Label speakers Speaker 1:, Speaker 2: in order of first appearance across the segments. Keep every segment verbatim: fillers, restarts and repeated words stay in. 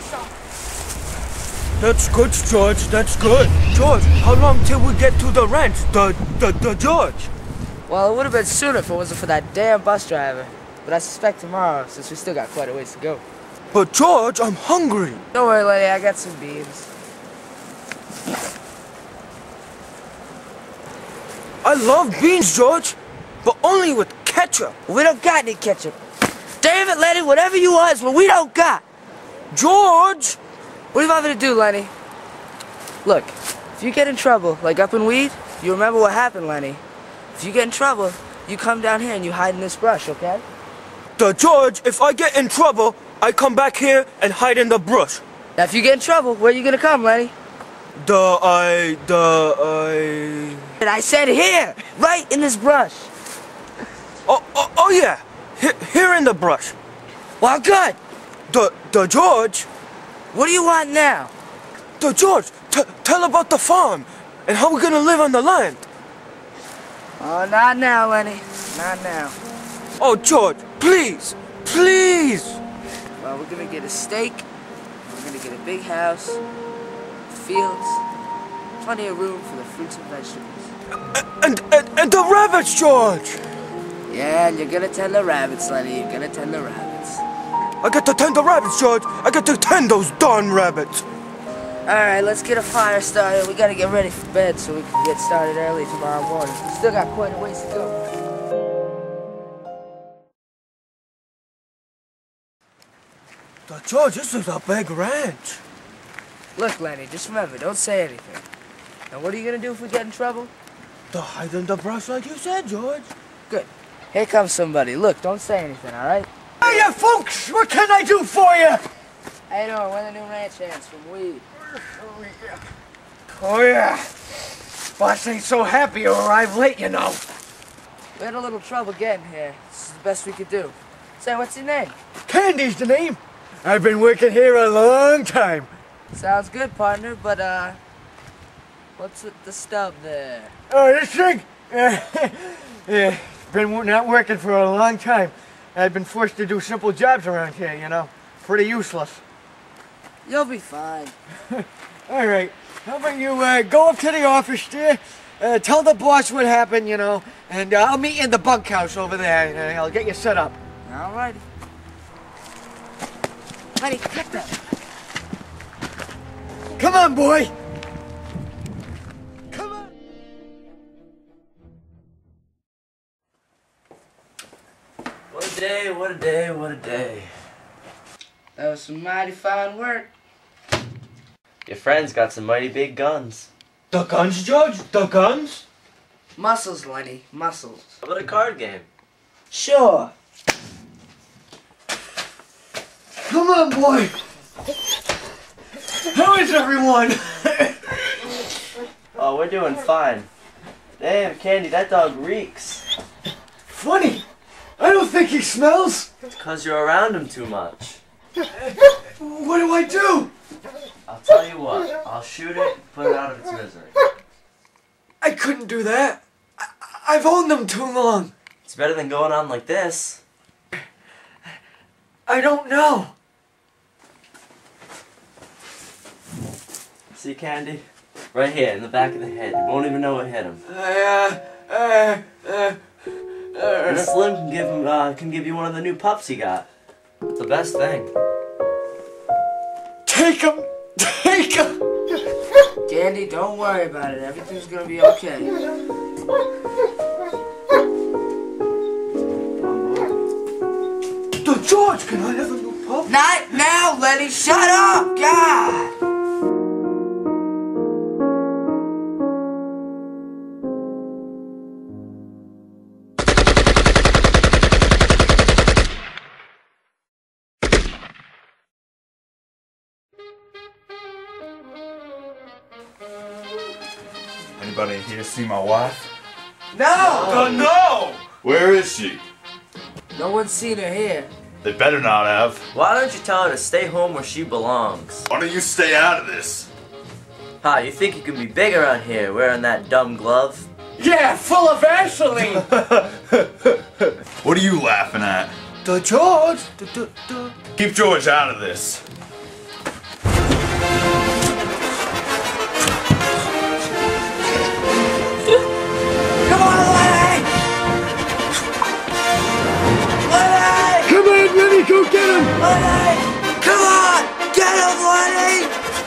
Speaker 1: That's good, George. That's good. George, how long till we get to the ranch? The, the, the George?
Speaker 2: Well, it would have been sooner if it wasn't for that damn bus driver. But I suspect tomorrow, since we still got quite a ways to go.
Speaker 1: But George, I'm hungry.
Speaker 2: Don't worry, lady. I got some beans.
Speaker 1: I love beans, George, but only with ketchup.
Speaker 2: We don't got any ketchup. David, Lenny, whatever you want is what we don't got.
Speaker 1: George!
Speaker 2: What do you want me to do, Lenny? Look, if you get in trouble, like up in weed, you remember what happened, Lenny. If you get in trouble, you come down here and you hide in this brush, okay?
Speaker 1: The George, if I get in trouble, I come back here and hide in the brush.
Speaker 2: Now, if you get in trouble, where are you gonna come, Lenny?
Speaker 1: The, I, the, I...
Speaker 2: And I said here, right in this brush.
Speaker 1: Oh, oh, oh yeah, here, here in the brush.
Speaker 2: Well, good.
Speaker 1: The, the George...
Speaker 2: What do you want now?
Speaker 1: The George, t tell about the farm and how we're gonna live on the land.
Speaker 2: Oh, not now, Lenny. Not now.
Speaker 1: Oh, George, please, please.
Speaker 2: Well, we're gonna get a steak. We're gonna get a big house, fields, plenty of room for the fruits and vegetables.
Speaker 1: And, and, and the rabbits, George.
Speaker 2: Yeah, and you're gonna tend the rabbits, Lenny. You're gonna tend the rabbits.
Speaker 1: I get to tend the rabbits, George. I get to tend those darn rabbits.
Speaker 2: Alright, let's get a fire started. We gotta get ready for bed so we can get started early tomorrow morning. We still got quite a ways to go.
Speaker 1: The George, this is a big ranch.
Speaker 2: Look, Lenny, just remember, don't say anything. Now, what are you gonna do if we get in trouble?
Speaker 1: To hide in the brush like you said, George.
Speaker 2: Good. Here comes somebody. Look, don't say anything, alright?
Speaker 3: Hiya, folks! What can I do for you?
Speaker 2: How you doing? We're the new ranch hands from Weed.
Speaker 3: Oh, yeah. Oh, yeah. Boss ain't so happy you arrived late, you know.
Speaker 2: We had a little trouble getting here. This is the best we could do. Say, what's your name?
Speaker 3: Candy's the name. I've been working here a long time.
Speaker 2: Sounds good, partner, but, uh... what's with the stub there?
Speaker 3: Oh, this thing? Yeah, been not working for a long time. I've been forced to do simple jobs around here, you know. Pretty useless.
Speaker 2: You'll be fine.
Speaker 3: All right. How about you uh, go up to the office there, uh, tell the boss what happened, you know, and uh, I'll meet you in the bunkhouse over there, and I'll get you set up.
Speaker 2: All righty. Lenny, get that.
Speaker 3: Come on, boy. Come on.
Speaker 4: What a day, what a day, what a day.
Speaker 2: That was some mighty fine work.
Speaker 4: Your friend's got some mighty big guns.
Speaker 1: The guns, George? The guns?
Speaker 2: Muscles, Lenny, muscles.
Speaker 4: How about a card game?
Speaker 2: Sure.
Speaker 3: Come on, boy. How is everyone?
Speaker 4: Oh, we're doing fine. Damn, Candy, that dog reeks.
Speaker 3: Funny. I don't think he smells.
Speaker 4: It's because you're around him too much.
Speaker 3: What do I do?
Speaker 4: I'll tell you what, I'll shoot it and put it out of its misery.
Speaker 3: I couldn't do that. I I've owned them too long.
Speaker 4: It's better than going on like this.
Speaker 3: I don't know.
Speaker 4: See, Candy? Right here, in the back of the head. You won't even know what hit him.
Speaker 3: Uh, uh, uh,
Speaker 4: And
Speaker 3: uh.
Speaker 4: Slim can give him, uh, can give you one of the new pups he got. It's the best thing.
Speaker 3: Take him. Take him.
Speaker 2: Candy, don't worry about it. Everything's gonna be okay.
Speaker 1: The George, can I have a new pup?
Speaker 2: Not now, Lenny. Shut up, God.
Speaker 5: Anybody here see my wife?
Speaker 2: No.
Speaker 1: Uh, no!
Speaker 5: Where is she?
Speaker 2: No one's seen her here.
Speaker 5: They better not have.
Speaker 4: Why don't you tell her to stay home where she belongs?
Speaker 5: Why don't you stay out of this?
Speaker 4: Ha, you think you can be big around here wearing that dumb glove?
Speaker 3: Yeah, full of Vaseline.
Speaker 5: What are you laughing at?
Speaker 1: The George! The, the, the.
Speaker 5: Keep George out of this.
Speaker 2: Lenny! Come on! Get him, Lenny!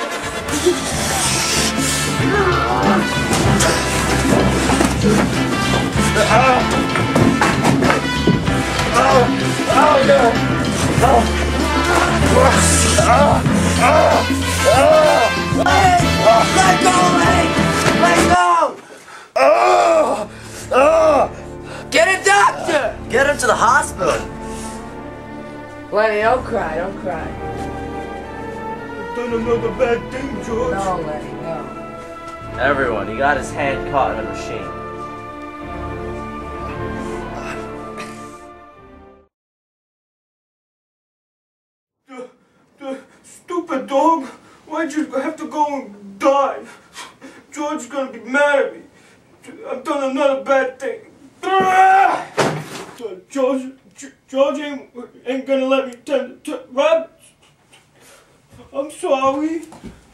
Speaker 2: Lenny! Let go, Lenny! Let go! Get a doctor!
Speaker 4: Get him to the hospital.
Speaker 2: Lenny, don't cry, don't cry.
Speaker 1: I've done another bad thing, George.
Speaker 2: No, Lenny, no.
Speaker 4: Everyone, he got his hand caught in a machine.
Speaker 1: The, the stupid dog. Why'd you have to go and die? George's gonna be mad at me. I've done another bad thing. George, George ain't, ain't gonna let me tend to rabbits. I'm sorry.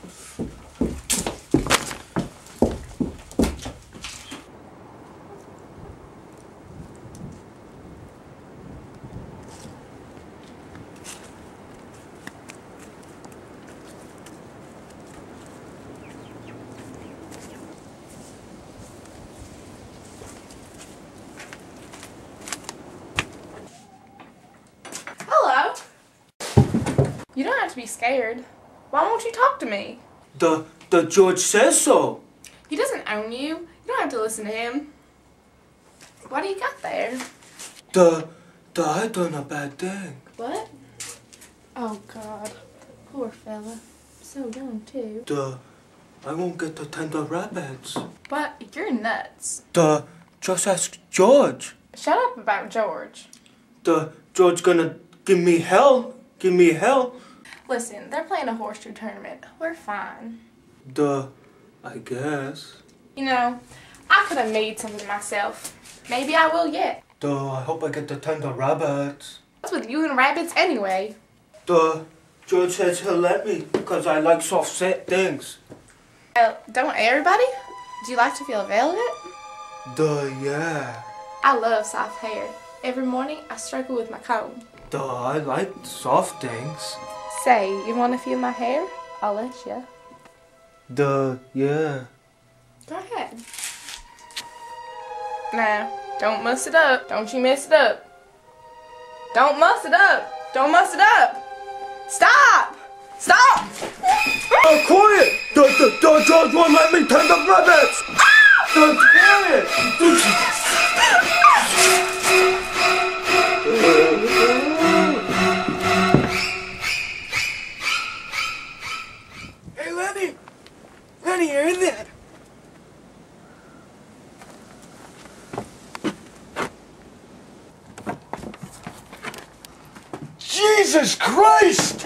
Speaker 6: Hello. You don't have to be scared. Why won't you talk to me?
Speaker 1: The, the George says so.
Speaker 6: He doesn't own you. You don't have to listen to him. What do you got there?
Speaker 1: The, the I done a bad thing.
Speaker 6: What? Oh, God. Poor fella. So young, too.
Speaker 1: The, I won't get to tend the rabbits.
Speaker 6: But you're nuts.
Speaker 1: The, just ask George.
Speaker 6: Shut up about George.
Speaker 1: The, George gonna give me hell. Give me hell.
Speaker 6: Listen, they're playing a horseshoe tournament. We're fine.
Speaker 1: The, I guess.
Speaker 6: You know, I could have made something myself. Maybe I will yet.
Speaker 1: The, I hope I get to tend the rabbits.
Speaker 6: What's with you and rabbits anyway?
Speaker 1: The, George says he'll let me because I like soft set things.
Speaker 6: Well, don't everybody? Do you like to feel velvet?
Speaker 1: The, yeah.
Speaker 6: I love soft hair. Every morning, I stroke it with my comb.
Speaker 1: The, I like soft things.
Speaker 6: Say, you want to feel my hair? I'll let you.
Speaker 1: The, yeah.
Speaker 6: Go ahead. Now, don't muss it up. Don't you mess it up. Don't muss it up. Don't muss it up. Stop! Stop!
Speaker 1: Oh, quiet! The, the, the George won't let me tend the rabbits! The, quiet!
Speaker 3: Hey, Lenny! Lenny, you're in there! Jesus Christ!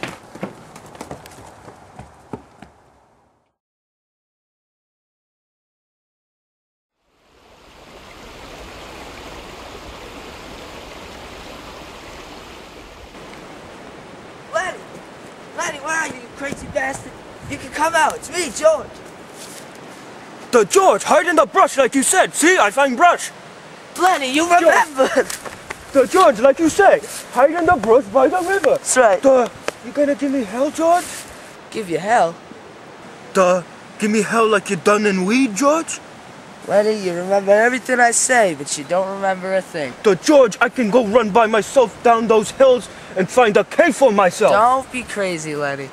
Speaker 2: Lenny! Lenny, where are you, you crazy bastard? You can come out. It's me, George.
Speaker 1: The George, hide in the brush like you said. See, I find brush.
Speaker 2: Lenny, you remembered.
Speaker 1: The George, like you say, hide in the brush by the river.
Speaker 2: That's right.
Speaker 1: The, you gonna give me hell, George?
Speaker 2: Give you hell.
Speaker 1: The, give me hell like you done in weed, George?
Speaker 2: Lenny, you remember everything I say, but you don't remember a thing.
Speaker 1: The George, I can go run by myself down those hills and find a cave for myself.
Speaker 2: Don't be crazy, Lenny.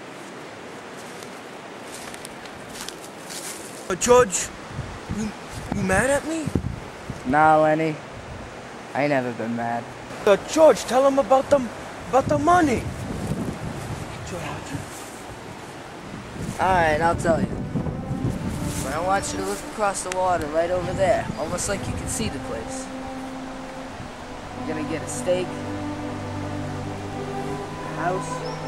Speaker 1: Uh, George, you, you mad at me?
Speaker 2: Nah, Lenny. I ain't never been mad.
Speaker 1: Uh, George, tell him about the, about the money. George.
Speaker 2: Alright, I'll tell you. But I want you to look across the water right over there, almost like you can see the place. You're gonna get a steak, a house,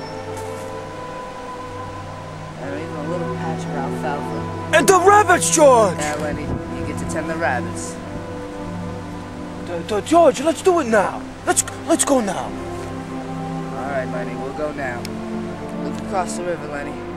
Speaker 2: and even a little patch of alfalfa.
Speaker 1: And the rabbits, George!
Speaker 2: Now, Lenny, you get to tend the rabbits.
Speaker 1: The, the George, let's do it now. Let's let's go now.
Speaker 2: Alright, Lenny, we'll go now. Look across the river, Lenny.